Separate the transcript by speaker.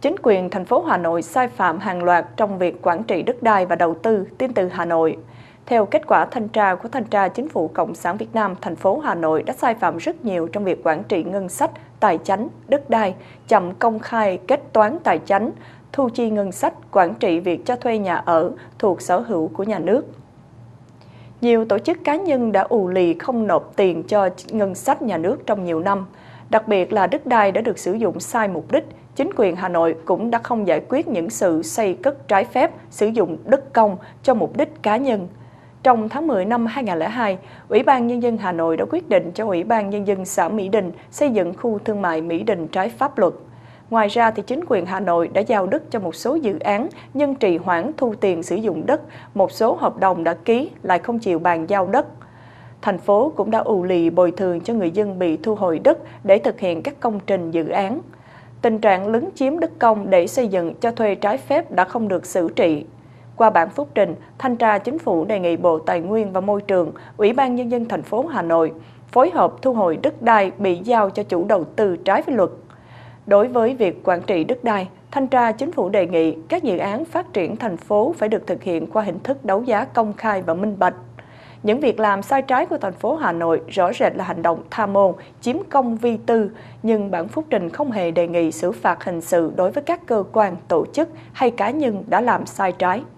Speaker 1: Chính quyền thành phố Hà Nội sai phạm hàng loạt trong việc quản trị đất đai và đầu tư, tin từ Hà Nội. Theo kết quả thanh tra của Thanh tra Chính phủ Cộng sản Việt Nam, thành phố Hà Nội đã sai phạm rất nhiều trong việc quản trị ngân sách, tài chánh, đất đai, chậm công khai kết toán tài chánh, thu chi ngân sách, quản trị việc cho thuê nhà ở thuộc sở hữu của nhà nước. Nhiều tổ chức cá nhân đã ù lì không nộp tiền cho ngân sách nhà nước trong nhiều năm. Đặc biệt là đất đai đã được sử dụng sai mục đích, chính quyền Hà Nội cũng đã không giải quyết những sự xây cất trái phép, sử dụng đất công cho mục đích cá nhân. Trong tháng 10 năm 2002, Ủy ban Nhân dân Hà Nội đã quyết định cho Ủy ban Nhân dân xã Mỹ Đình xây dựng khu thương mại Mỹ Đình trái pháp luật. Ngoài ra, thì chính quyền Hà Nội đã giao đất cho một số dự án nhưng trì hoãn thu tiền sử dụng đất, một số hợp đồng đã ký lại không chịu bàn giao đất. Thành phố cũng đã ù lì bồi thường cho người dân bị thu hồi đất để thực hiện các công trình dự án. Tình trạng lấn chiếm đất công để xây dựng cho thuê trái phép đã không được xử trị. Qua bản phúc trình, Thanh tra Chính phủ đề nghị Bộ Tài nguyên và Môi trường, Ủy ban Nhân dân thành phố Hà Nội phối hợp thu hồi đất đai bị giao cho chủ đầu tư trái với luật. Đối với việc quản trị đất đai, Thanh tra Chính phủ đề nghị các dự án phát triển thành phố phải được thực hiện qua hình thức đấu giá công khai và minh bạch. Những việc làm sai trái của thành phố Hà Nội rõ rệt là hành động tham ô, chiếm công vi tư, nhưng bản phúc trình không hề đề nghị xử phạt hình sự đối với các cơ quan, tổ chức hay cá nhân đã làm sai trái.